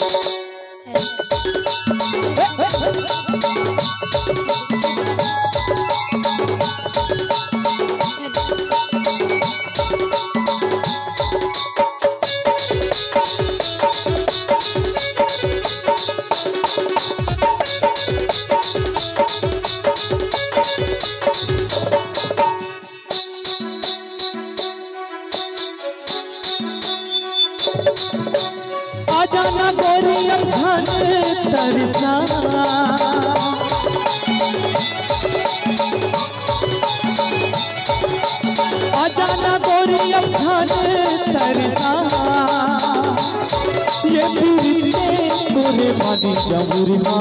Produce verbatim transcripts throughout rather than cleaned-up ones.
आजाना गोरी अखान तरसा, आजाना गोरी अखान तरसा, ये पीते तोरे मानी जमुरिया,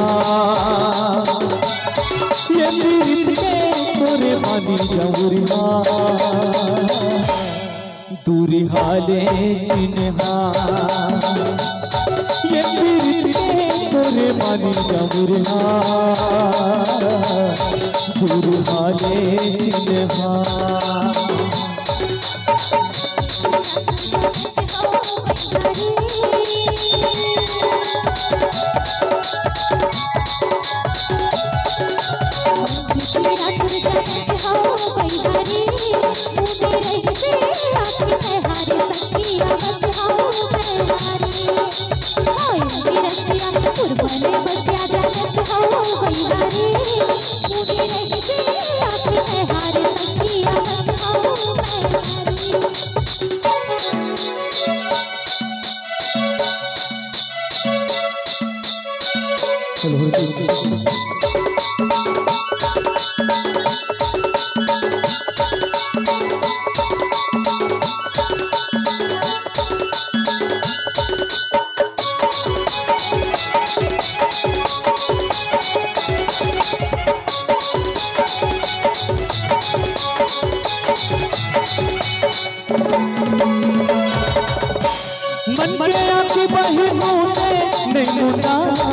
ये पीते तोरे मानी जमुरिया, दूरी हाले चिन्हा, ये पीते तोरे मानी जमुरिया, दूरी हाले चिन्हा। मन के आँखी बहिनों ने नहीं मुना,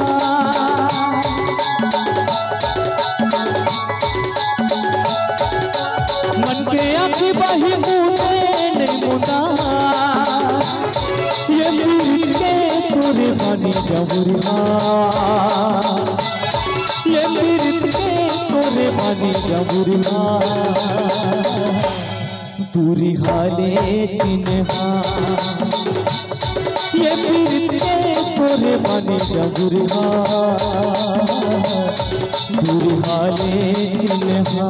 मन के आँखी बहिनों ने नहीं मुना, ये पीर के तोरे मानी जमुरिया, ये पीर के तोरे मानी जमुरिया, दूरी हाले चिन्हा, ये पीते तोरे मानी जमुरिया, दूरी हाले चिन्हा।